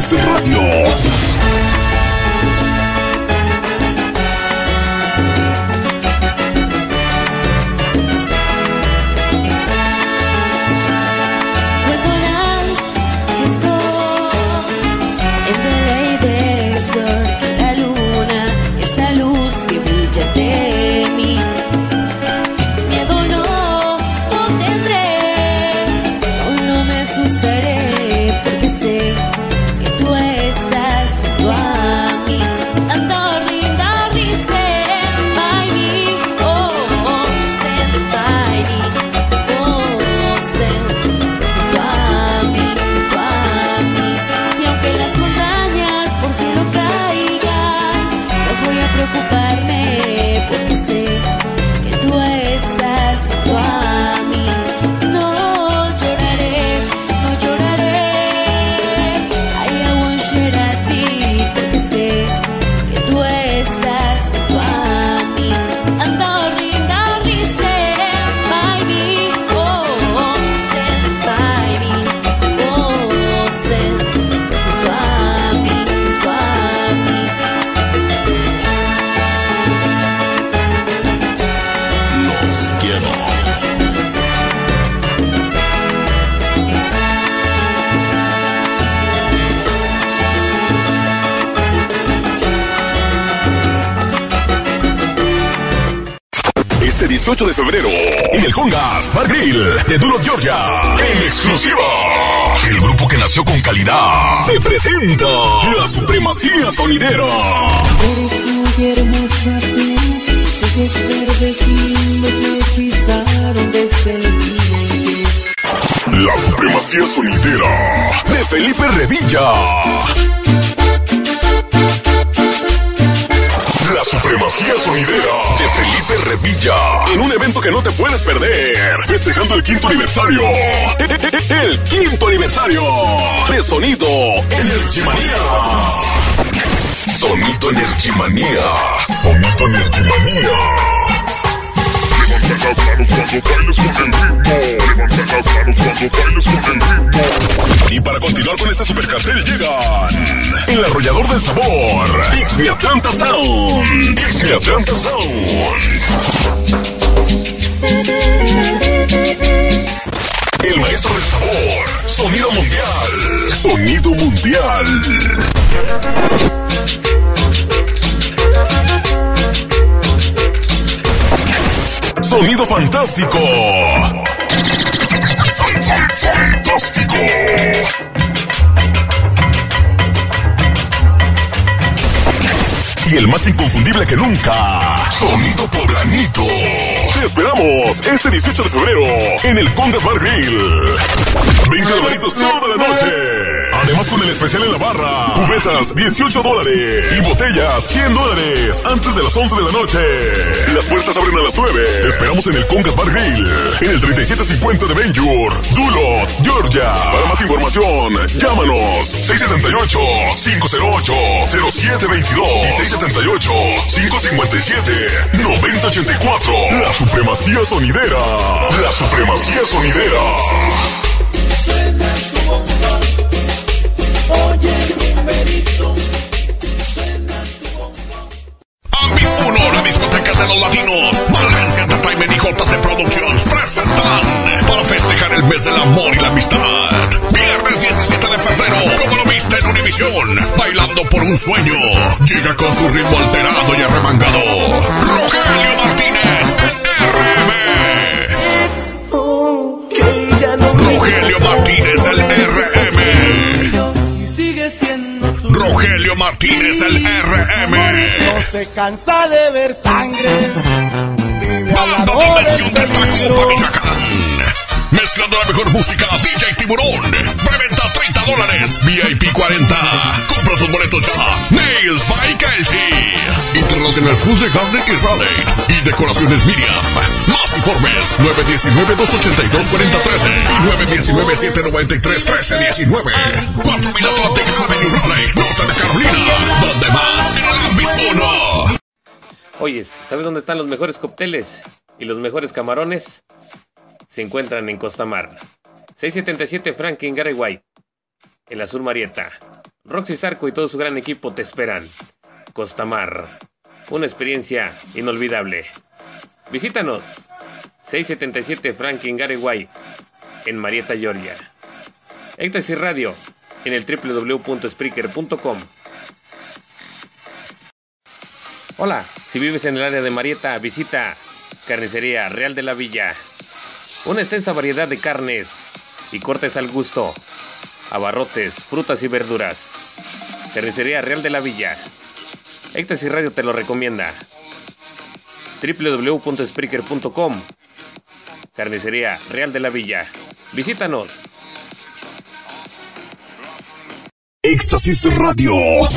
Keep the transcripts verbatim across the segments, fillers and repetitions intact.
X Radio. dieciocho de febrero, en el Hongas Bar Grill de Duluth, Georgia, en exclusiva, el grupo que nació con calidad se presenta la supremacía sonidera. Eres muy hermosa tú, sus verdes lindos me hechizaron desde el día en que... La supremacía sonidera de Felipe Revilla. La supremacía sonidera de Felipe Revilla, en un evento que no te puedes perder, festejando el quinto aniversario, el quinto aniversario de Sonido Energimanía. Sonido Energimanía. Sonido Energimanía. Levanta las manos cuando bailes con el ritmo. Levanta las manos cuando bailes con el ritmo. Y para continuar con este supercartel llegan el arrollador del sabor, Ixmi Atlanta Sound. Ixmi Atlanta Sound. El maestro del sabor, sonido mundial. Sonido mundial. Sonido fantástico. Fantástico. Y el más inconfundible que nunca, Sonido Poblanito. Te esperamos este dieciocho de febrero en el Congas Bar Grill. veinte dolaritos toda la noche. Además, con el especial en la barra, cubetas dieciocho dólares y botellas cien dólares antes de las once de la noche. Las puertas abren a las nueve. Te esperamos en el Congas Bar Grill, en el treinta y siete cincuenta de Benjur, Duluth, Georgia. Para más información, llámanos seis siete ocho, cinco cero ocho, cero siete dos dos y seis siete ocho, cinco cinco siete, nueve cero ocho cuatro. La supremacía sonidera. La supremacía sonidera. Suena tu bomba, oye el numerito, suena tu bomba. Ambis uno, la discoteca de los latinos, Valencia Entertainment y J C Productions presentan para festejar el mes del amor y la amistad. Viernes diecisiete de febrero, como lo viste en Univisión, bailando por un sueño. Llega con su ritmo alterado y arremangado, Rogelio Martínez, el R M. Okay, ya no Rogelio Martínez, el R M. y sigue siendo tú. Rogelio Martínez, el R M. No se cansa de ver sangre. Vive a la Banda hora Dimensión de del Tacuba, peligro. Michoacán. Mezclando la mejor música, D J Tiburón. Preventa treinta dólares, V I P cuarenta. Compra sus boletos ya. Nails by Kelsey. Internacional Food de Garden y Raleigh. Y Decoraciones Miriam. Más informes, nueve uno nueve, dos ocho dos, cuatro cero uno tres y nueve uno nueve, siete nueve tres, uno tres uno nueve. cuatro mil Atlantic Avenue, Raleigh, norte de Carolina. ¿Dónde más? En el Ambis uno. Oye, ¿sabes dónde están los mejores cócteles y los mejores camarones? Se encuentran en Costa Mar. seiscientos setenta y siete Franklin Garrett White, en la Sur Marietta. Roxy Zarco y todo su gran equipo te esperan. Costamar, una experiencia inolvidable. Visítanos, seiscientos setenta y siete Franklin Gary White, en Marietta, Georgia. Éxtasis Radio, en el doble u doble u doble u punto spreaker punto com. Hola, si vives en el área de Marietta, visita Carnicería Real de la Villa. Una extensa variedad de carnes y cortes al gusto, abarrotes, frutas y verduras. Carnicería Real de la Villa. Éxtasis Radio te lo recomienda. doble u doble u doble u punto spreaker punto com. Carnicería Real de la Villa. Visítanos. Éxtasis Radio.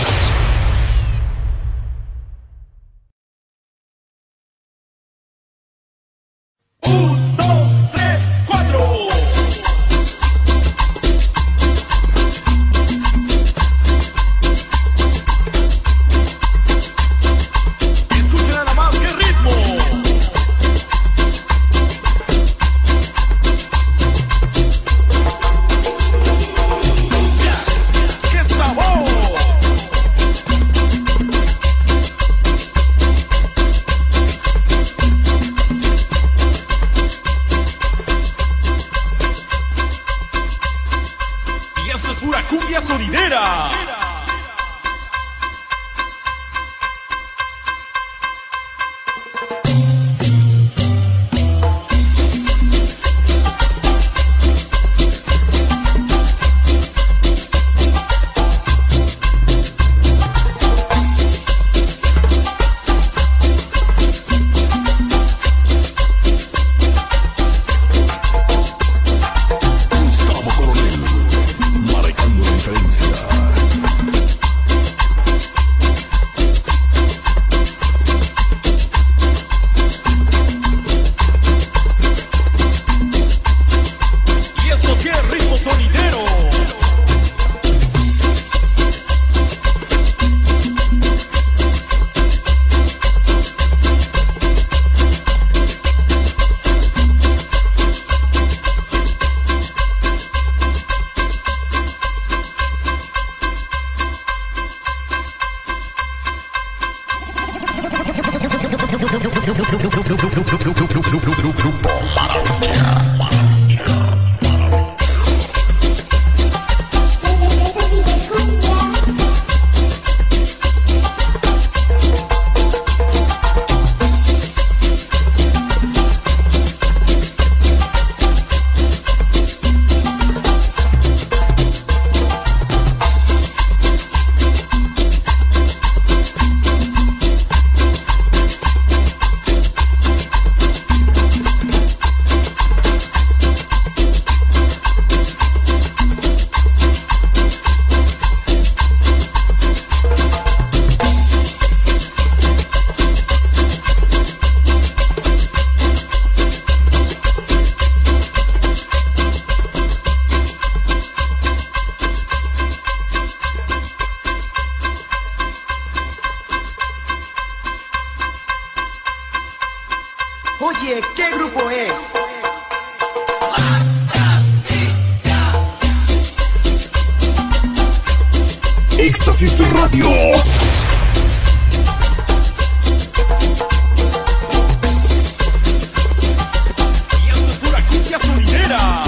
Oye, ¿qué grupo es? Éxtasis Radio. Y esto es pura cumbia sonidera.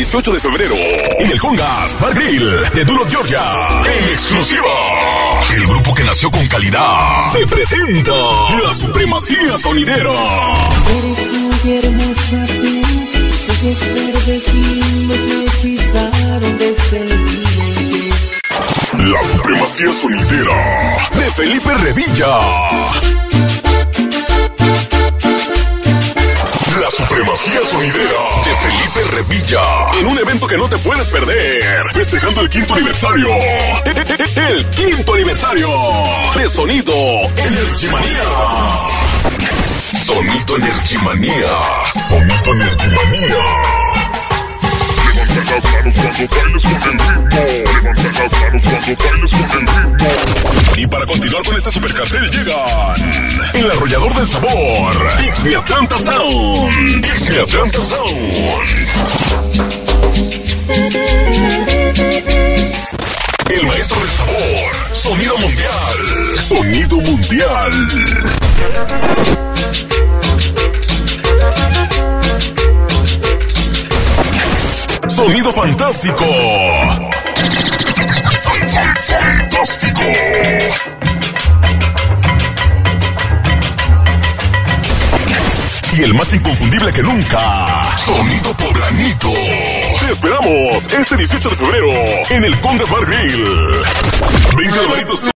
dieciocho de febrero en el Congas Bar Grill de Duluth, Georgia. En exclusiva, el grupo que nació con calidad se presenta la supremacía sonidera. Eres muy hermosa tú, ojos verdes lindos me hechizaron desde el día en que... La supremacía sonidera de Felipe Revilla. La supremacía sonidera de Felipe Revilla. En un evento que no te puedes perder. Festejando el quinto aniversario. El quinto aniversario de Sonido Energimanía. Sonido Energimanía. Sonido Energimanía. Levanta las manos cuando bailes con el ritmo. Levanta las manos cuando bailes con el ritmo. Y para continuar con este supercartel llegan el arrollador del sabor, Ixmi Atlanta Sound. Ixmi Atlanta Sound. El maestro del sabor, Sonido Mundial. Sonido Mundial. Sonido Fantástico. Fantástico. Y el más inconfundible que nunca, Sonido Poblanito. Te esperamos este dieciocho de febrero en el Congas Bar Grill. veinte dolaritos.